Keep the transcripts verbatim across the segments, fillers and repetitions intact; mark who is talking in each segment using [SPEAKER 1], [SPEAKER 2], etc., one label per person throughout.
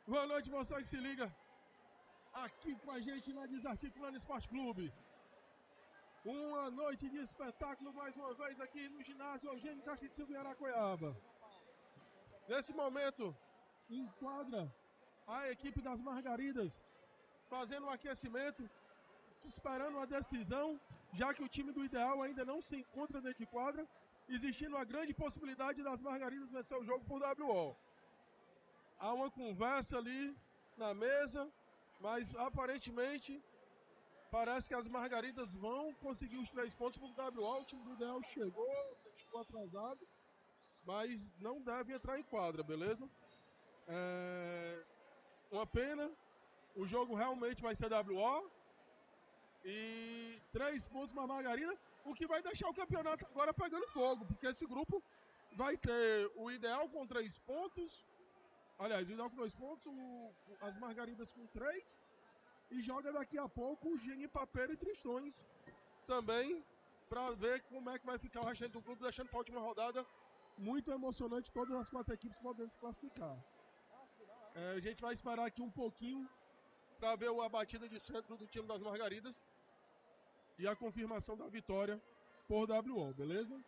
[SPEAKER 1] Boa noite, você que se liga aqui com a gente na Desarticulando Esporte Clube. Uma noite de espetáculo mais uma vez aqui no ginásio Eugênio Castro de Silva em Aracoiaba. Nesse momento, enquadra a equipe das Margaridas fazendo um aquecimento, esperando uma decisão, já que o time do Ideal ainda não se encontra dentro de quadra, existindo uma grande possibilidade das Margaridas vencer o jogo por W O. Há uma conversa ali na mesa, mas aparentemente parece que as Margaridas vão conseguir os três pontos por W O. O time do Ideal chegou, chegou atrasado, mas não deve entrar em quadra, beleza? É uma pena, o jogo realmente vai ser W O e três pontos para a Margarida, o que vai deixar o campeonato agora pegando fogo, porque esse grupo vai ter o Ideal com três pontos, aliás, o Ideal com dois pontos, o, as Margaridas com três, e joga daqui a pouco o Genipapeiro e Tristões também, para ver como é que vai ficar o restante do clube, deixando para a última rodada muito emocionante, todas as quatro equipes podendo se classificar. É, a gente vai esperar aqui um pouquinho para ver a batida de centro do time das Margaridas e a confirmação da vitória por W O, beleza?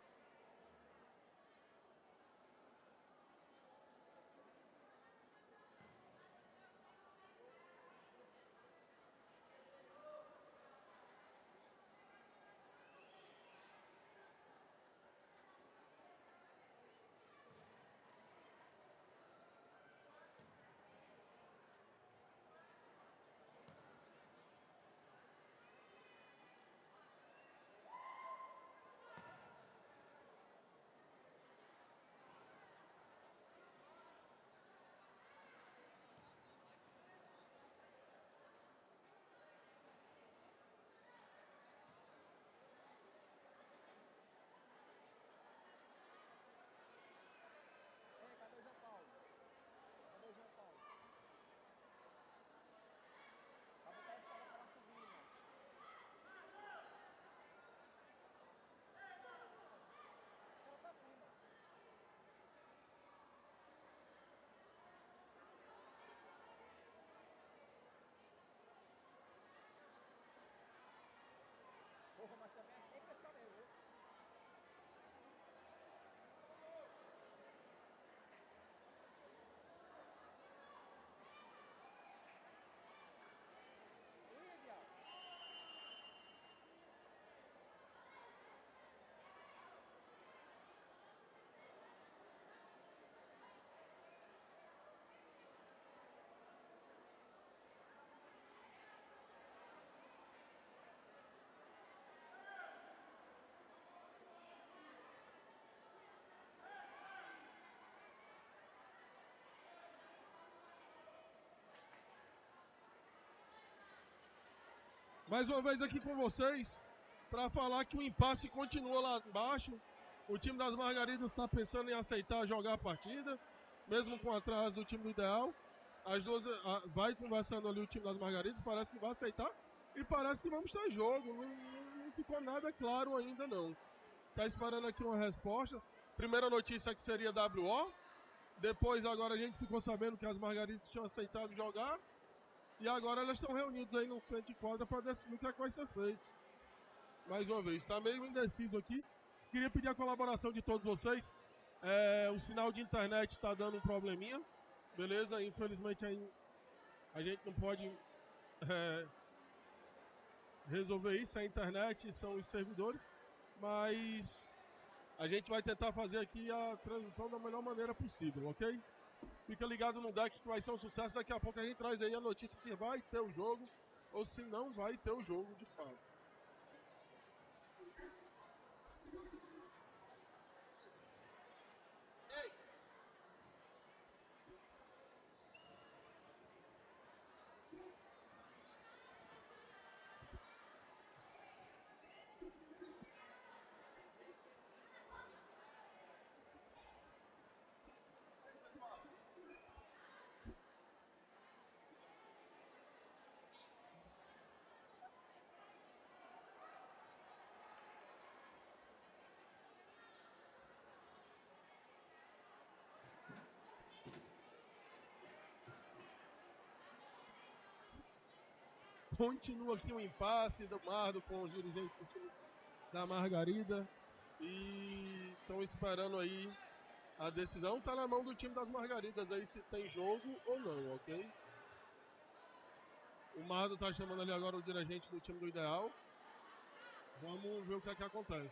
[SPEAKER 2] Cadê o João Paulo? Cadê o João Paulo? Vai botar esse cara pra subir, mano. Só tá aqui, mano. Porra, mas também é sempre essa mesmo, viu? Ih, viado.
[SPEAKER 1] Mais uma vez aqui com vocês para falar que o impasse continua lá embaixo. O time das Margaridas está pensando em aceitar jogar a partida, mesmo com atraso do time do Ideal. As duas a, vai conversando ali o time das Margaridas, parece que vai aceitar e parece que vamos ter jogo. Não, não ficou nada claro ainda não. Tá esperando aqui uma resposta. Primeira notícia é que seria W O. Depois agora a gente ficou sabendo que as Margaridas tinham aceitado jogar. E agora elas estão reunidas aí no centro de quadra para decidir o que é que vai ser feito. Mais uma vez, está meio indeciso aqui. Queria pedir a colaboração de todos vocês. É, o sinal de internet está dando um probleminha, beleza? Infelizmente a gente não pode é, resolver isso. A internet são os servidores, mas a gente vai tentar fazer aqui a transmissão da melhor maneira possível, ok? Fica ligado no deck que vai ser um sucesso. Daqui a pouco a gente traz aí a notícia se vai ter o jogo ou se não vai ter o jogo de fato. Ei! Pessoal. Continua aqui um impasse do Mardo com os dirigentes do time da Margarida. E estão esperando aí a decisão. Tá na mão do time das Margaridas aí se tem jogo ou não, ok? O Mardo tá chamando ali agora o dirigente do time do Ideal. Vamos ver o que é que acontece.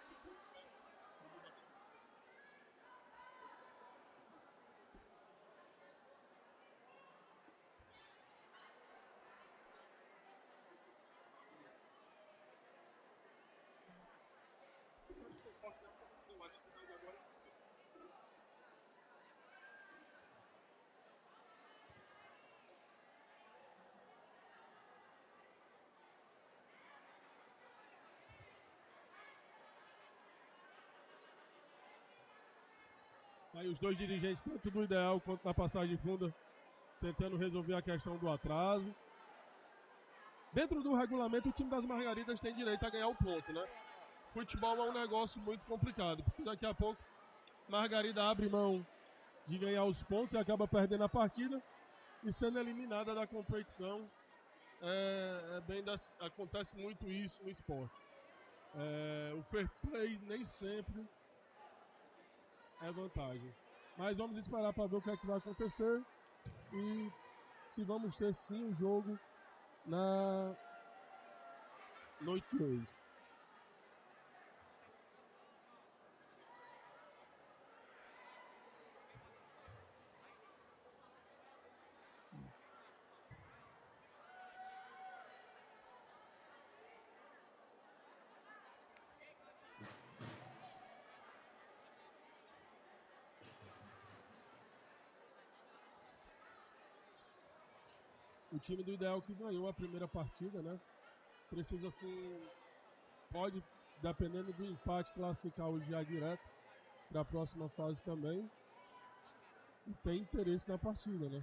[SPEAKER 1] Aí os dois dirigentes, tanto do Ideal quanto da Passagem Funda, tentando resolver a questão do atraso. Dentro do regulamento, o time das Margaridas tem direito a ganhar o ponto, né? Futebol é um negócio muito complicado, porque daqui a pouco Margarida abre mão de ganhar os pontos e acaba perdendo a partida e sendo eliminada da competição. É, é bem das, acontece muito isso no esporte. É, o fair play nem sempre é vantagem. Mas vamos esperar para ver o que é que vai acontecer e se vamos ter sim um jogo na noite de hoje. O time do Ideal que ganhou a primeira partida, né? Precisa, assim, pode, dependendo do empate, classificar hoje já direto para a próxima fase também. E tem interesse na partida, né?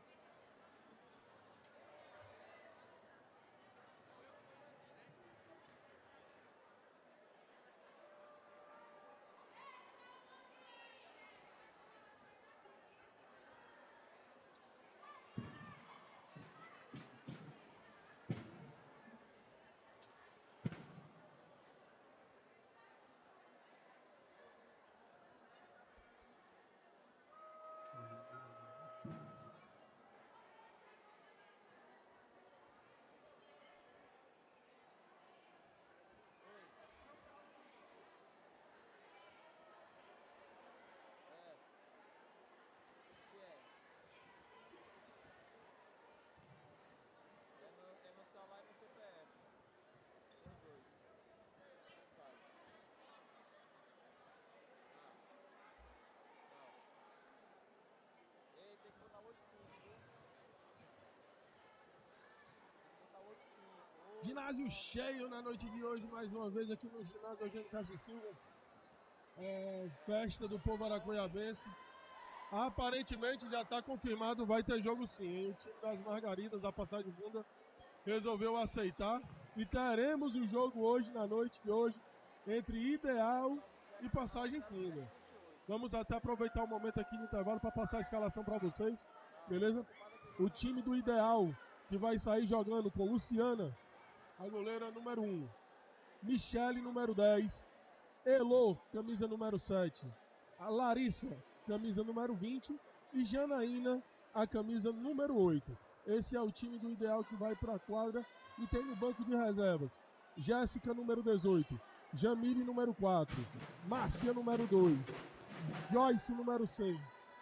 [SPEAKER 1] Ginásio cheio na noite de hoje, mais uma vez aqui no ginásio Eugênio Castro Silva. É, festa do povo aracoiabense. Aparentemente já está confirmado, vai ter jogo sim, hein? O time das Margaridas, a Passagem Funda, resolveu aceitar. E teremos o jogo hoje, na noite de hoje, entre Ideal e Passagem Funda. Vamos até aproveitar o momento aqui no intervalo para passar a escalação para vocês, beleza? O time do Ideal, que vai sair jogando com Luciana, a goleira número um, Michele, número dez, Elô, camisa número sete, a Larissa, camisa número vinte, e Janaína, a camisa número oito. Esse é o time do Ideal que vai para a quadra e tem no banco de reservas Jéssica, número dezoito, Jamile, número quatro, Márcia, número dois, Joyce, número seis,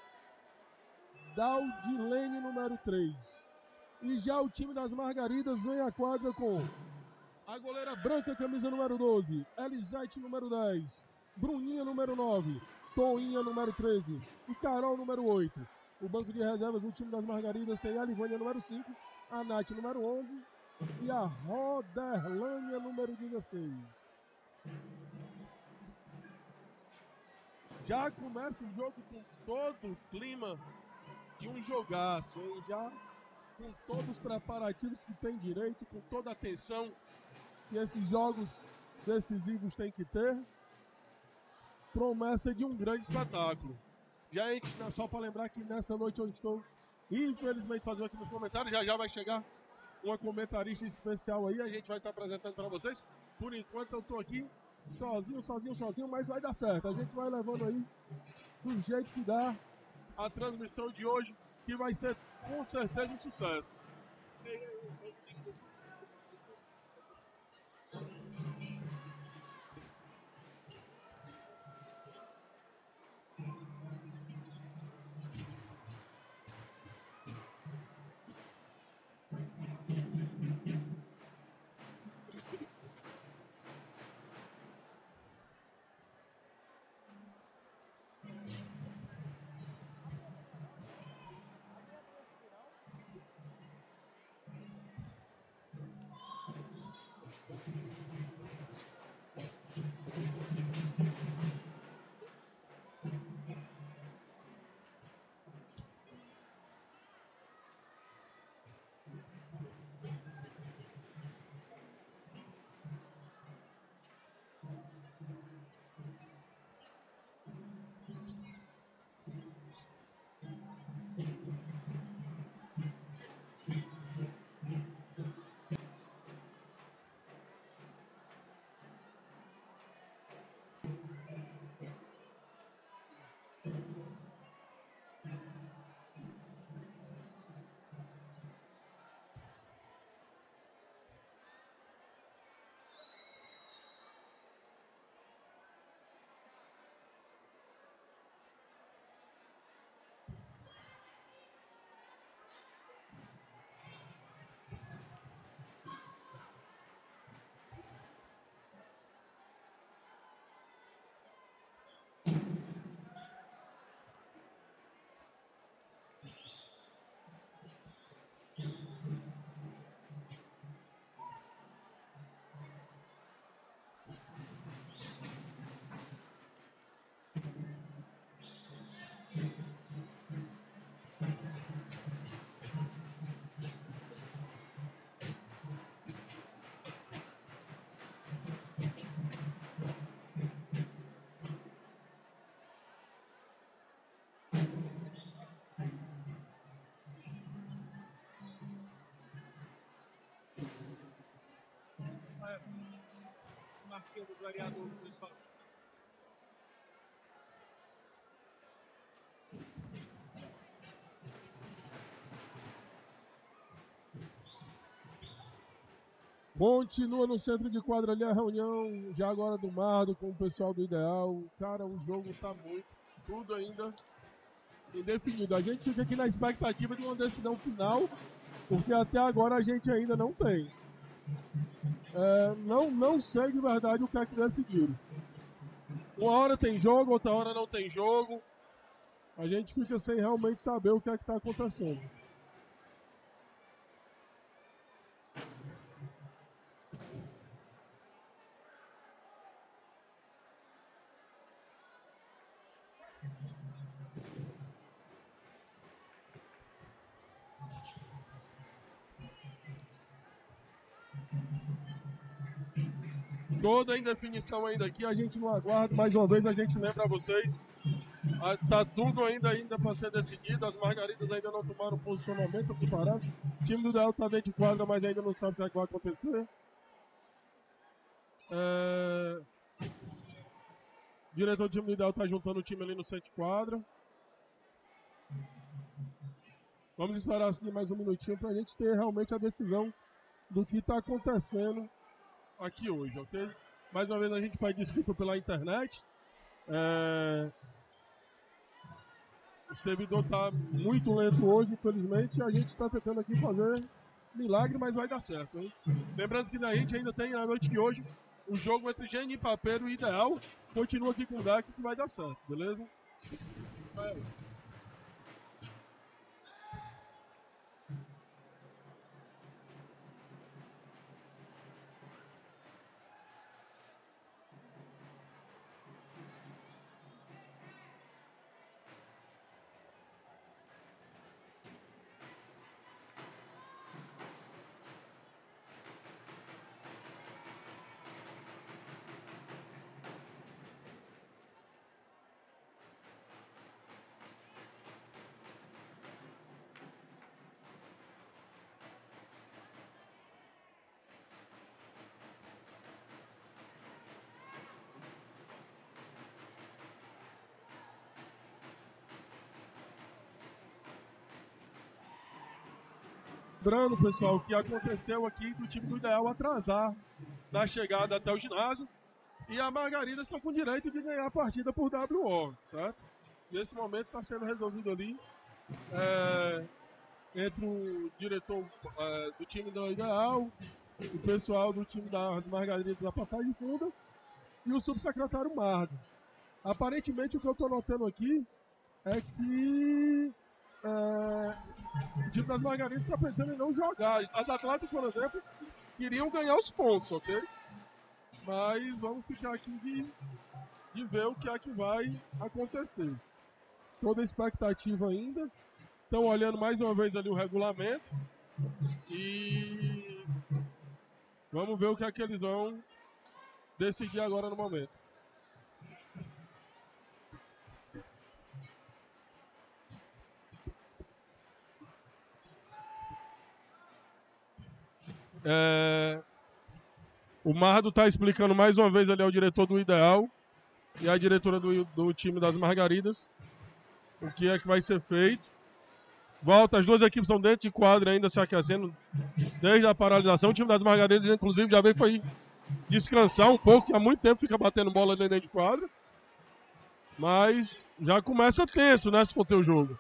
[SPEAKER 1] Daldilene, número três. E já o time das Margaridas vem à quadra com a goleira Branca, camisa número doze, Elisete, número dez, Bruninha, número nove, Toinha, número treze e Carol, número oito. O banco de reservas do time das Margaridas tem a Livânia, número cinco, a Nath, número onze e a Roderlânia, número dezesseis. Já começa o jogo com todo o clima de um jogaço, hein? Já com todos os preparativos que tem direito, com toda a atenção que esses jogos decisivos têm que ter. Promessa de um grande espetáculo. Gente, só para lembrar que nessa noite eu estou, infelizmente, sozinho aqui nos comentários, já já vai chegar uma comentarista especial aí, a gente vai estar apresentando para vocês. Por enquanto eu tô aqui sozinho, sozinho, sozinho, mas vai dar certo. A gente vai levando aí do jeito que dá a transmissão de hoje, que vai ser com certeza um sucesso. Marquinhos do vereador municipal. Continua no centro de quadra ali a reunião, já agora do Mardo com o pessoal do Ideal. Cara, o jogo tá muito, tudo ainda indefinido. A gente fica aqui na expectativa de uma decisão final, porque até agora a gente ainda não tem. É, não, não sei de verdade o que é que decidiram. Uma hora tem jogo, outra hora não tem jogo. A gente fica sem realmente saber o que é que está acontecendo. Toda a indefinição ainda aqui, a gente não aguarda. Mais uma vez a gente lembra a vocês. Tá tudo ainda, ainda para ser decidido. As margaridas ainda não tomaram posicionamento, o que parece. O time do Ideal está dentro de quadra, mas ainda não sabe o que, é que vai acontecer. É... O diretor do time do Ideal está juntando o time ali no centro de quadra. Vamos esperar assim, mais um minutinho para a gente ter realmente a decisão do que está acontecendo aqui hoje, ok? Mais uma vez a gente pede desculpa pela internet. É... O servidor está muito lento hoje, infelizmente. A gente está tentando aqui fazer milagre, mas vai dar certo, hein? Lembrando que a gente ainda tem na noite de hoje o jogo entre Geni Papeiro e Ideal. Continua aqui com o D E C que vai dar certo, beleza? Vai. Lembrando, pessoal, que aconteceu aqui do time do Ideal atrasar na chegada até o ginásio. E a Margarida está com direito de ganhar a partida por W O, certo? Nesse momento está sendo resolvido ali é, entre o diretor é, do time do Ideal, o pessoal do time das Margaridas da Passagem Funda e o subsecretário Mardo. Aparentemente, o que eu estou notando aqui é que é, o time das Margaridas está pensando em não jogar. As atletas, por exemplo, queriam ganhar os pontos, ok? Mas vamos ficar aqui de, de ver o que é que vai acontecer. Toda a expectativa ainda. Estão olhando mais uma vez ali o regulamento. E vamos ver o que é que eles vão decidir agora no momento. É... O Mardo está explicando mais uma vez ali ao diretor do Ideal e à diretora do, do time das Margaridas o que é que vai ser feito. Volta, as duas equipes são dentro de quadra ainda se aquecendo desde a paralisação. O time das Margaridas, inclusive, já veio foi descansar um pouco, que há muito tempo fica batendo bola dentro de quadra. Mas já começa tenso, né, se for ter o jogo.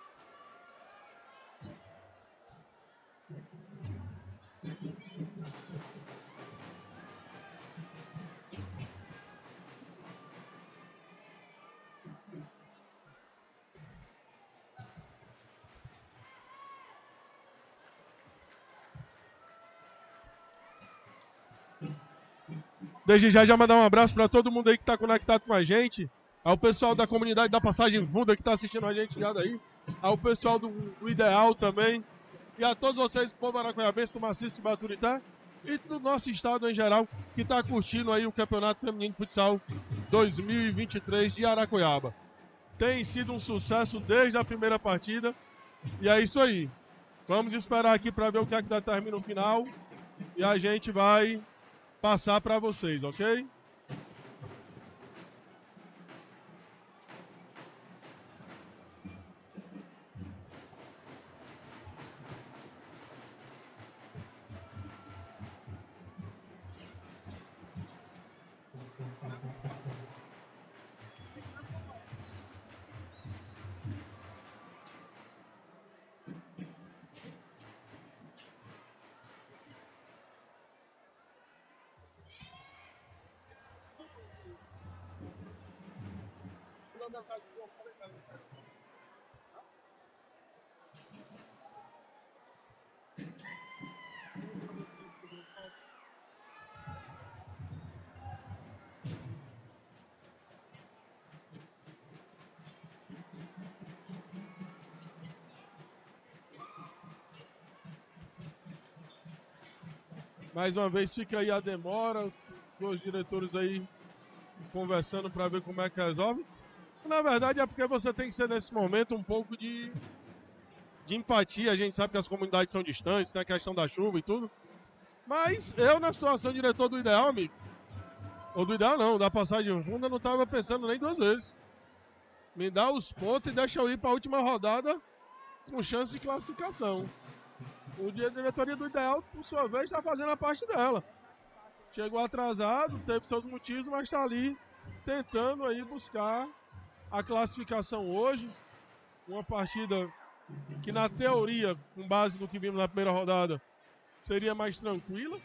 [SPEAKER 1] Desde já, já mandar um abraço para todo mundo aí que está conectado com a gente. Ao pessoal da comunidade da Passagem Funda que está assistindo a gente já daí. Ao pessoal do, do Ideal também. E a todos vocês do povo araquaiabense, do Maciço de Baturité. E do nosso estado em geral, que está curtindo aí o Campeonato Feminino de Futsal dois mil e vinte e três de Aracoiaba. Tem sido um sucesso desde a primeira partida. E é isso aí. Vamos esperar aqui para ver o que é que determina o final. E a gente vai passar para vocês, ok? Mais uma vez fica aí a demora, os diretores aí conversando para ver como é que resolve. Na verdade é porque você tem que ser nesse momento um pouco de, de empatia. A gente sabe que as comunidades são distantes, tem a questão da chuva e tudo. Mas eu, na situação de diretor do Ideal, amigo, ou do Ideal não, da Passagem Funda, não estava pensando nem duas vezes. Me dá os pontos e deixa eu ir para a última rodada com chance de classificação. O dia da diretoria do Ideal, por sua vez, está fazendo a parte dela. Chegou atrasado, teve seus motivos, mas está ali tentando aí buscar a classificação hoje. Uma partida que, na teoria, com base no que vimos na primeira rodada, seria mais tranquila.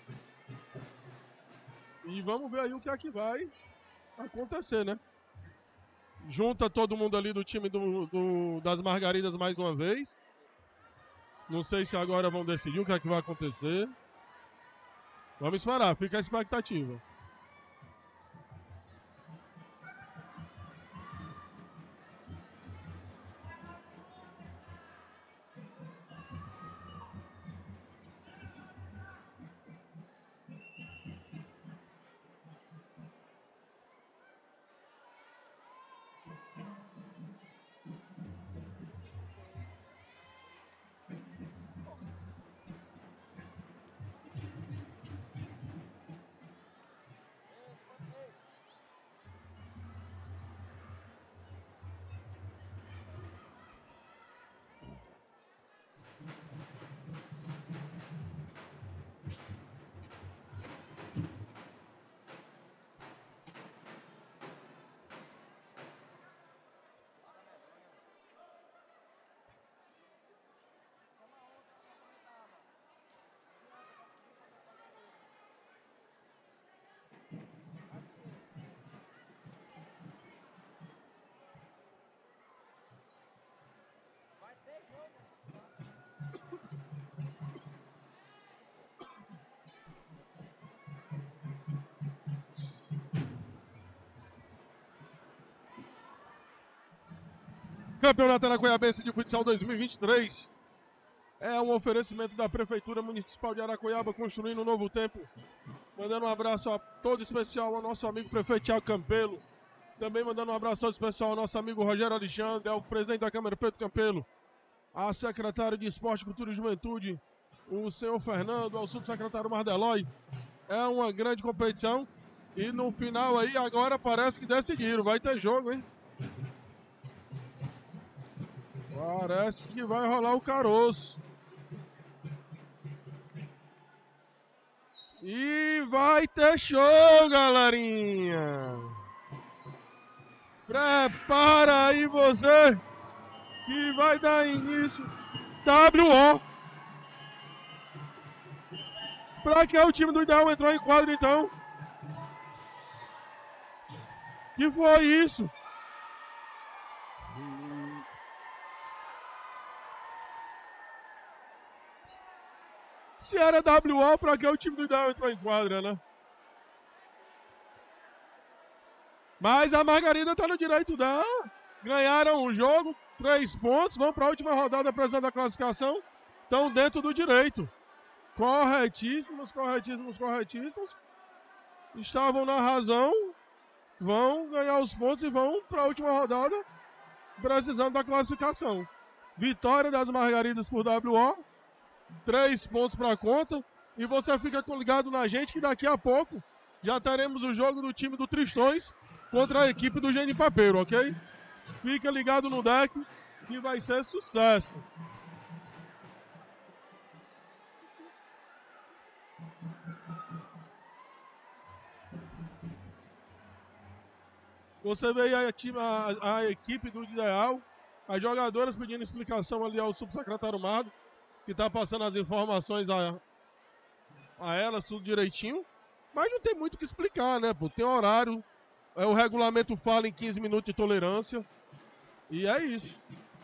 [SPEAKER 1] E vamos ver aí o que é que vai acontecer, né? Junta todo mundo ali do time do, do, das Margaridas mais uma vez. Não sei se agora vão decidir o que é que vai acontecer. Vamos esperar, fica a expectativa. Campeonato Aracoiabense de Futsal dois mil e vinte e três é um oferecimento da Prefeitura Municipal de Aracoiaba, construindo um novo tempo. Mandando um abraço a todo especial ao nosso amigo prefeito Thiago Campelo. Também mandando um abraço todo especial ao nosso amigo Rogério Alexandre, ao presidente da Câmara Pedro Campelo, a secretário de Esporte, Cultura e Juventude, o senhor Fernando, ao subsecretário Mardelói. É uma grande competição. E no final aí, agora parece que decidiram. Vai ter jogo, hein? Parece que vai rolar o caroço. E vai ter show, galerinha. Prepara aí você, que vai dar início. W O. Pra que o time do Ideal entrou em quadro, então? Que foi isso? Se era W O, pra que o time do Ideal entrou em quadra, né? Mas a Margarida tá no direito da... Ganharam o jogo, três pontos, vão para a última rodada precisando da classificação. Estão dentro do direito. Corretíssimos, corretíssimos, corretíssimos. Estavam na razão. Vão ganhar os pontos e vão para a última rodada precisando da classificação. Vitória das Margaridas por W O. Três pontos para a conta. E você fica ligado na gente que daqui a pouco já teremos o jogo do time do Tristões contra a equipe do Genipapeiro, ok? Fica ligado no deck que vai ser sucesso. Você vê aí a, a, a equipe do Ideal, as jogadoras pedindo explicação ali ao subsecretário Mardo, que está passando as informações a, a elas tudo direitinho. Mas não tem muito o que explicar, né? Pô? Tem horário, é, o regulamento fala em quinze minutos de tolerância. E é isso.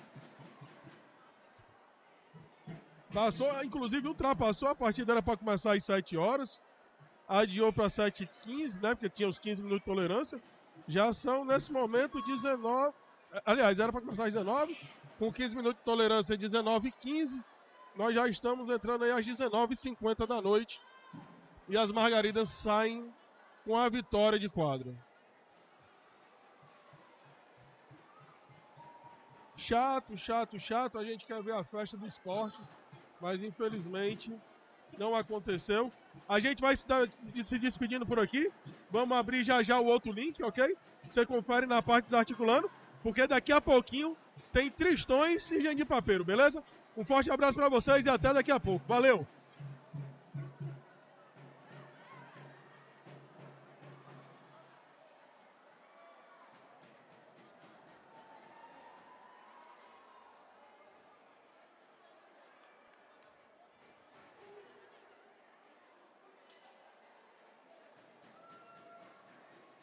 [SPEAKER 1] Passou, inclusive ultrapassou, a partida era para começar às sete horas. Adiou para sete e quinze, né? Porque tinha os quinze minutos de tolerância. Já são, nesse momento, dezenove. Aliás, era para começar às dezenove. Com quinze minutos de tolerância, dezenove e quinze. Nós já estamos entrando aí às dezenove e cinquenta da noite. E as Margaridas saem com a vitória de quadra. Chato, chato, chato. A gente quer ver a festa do esporte, mas infelizmente não aconteceu. A gente vai se, dar, se despedindo por aqui. Vamos abrir já já o outro link, ok? Você confere na parte desarticulando, porque daqui a pouquinho tem Tristões e Genipapeiro, beleza? Um forte abraço para vocês e até daqui a pouco. Valeu!